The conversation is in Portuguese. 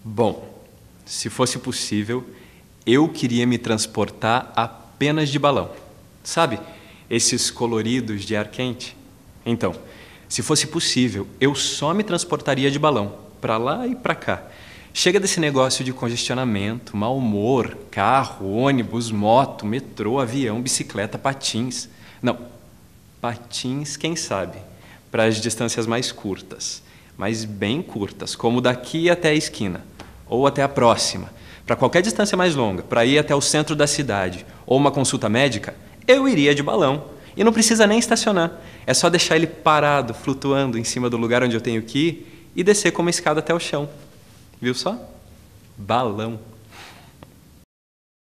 Bom, se fosse possível, eu queria me transportar apenas de balão. Sabe, esses coloridos de ar quente? Então, se fosse possível, eu só me transportaria de balão, para lá e para cá. Chega desse negócio de congestionamento, mau humor, carro, ônibus, moto, metrô, avião, bicicleta, patins. Não, patins, quem sabe, para as distâncias mais curtas, mas bem curtas, como daqui até a esquina, ou até a próxima. Para qualquer distância mais longa, para ir até o centro da cidade, ou uma consulta médica, eu iria de balão. E não precisa nem estacionar. É só deixar ele parado, flutuando em cima do lugar onde eu tenho que ir e descer com uma escada até o chão. Viu só? Balão.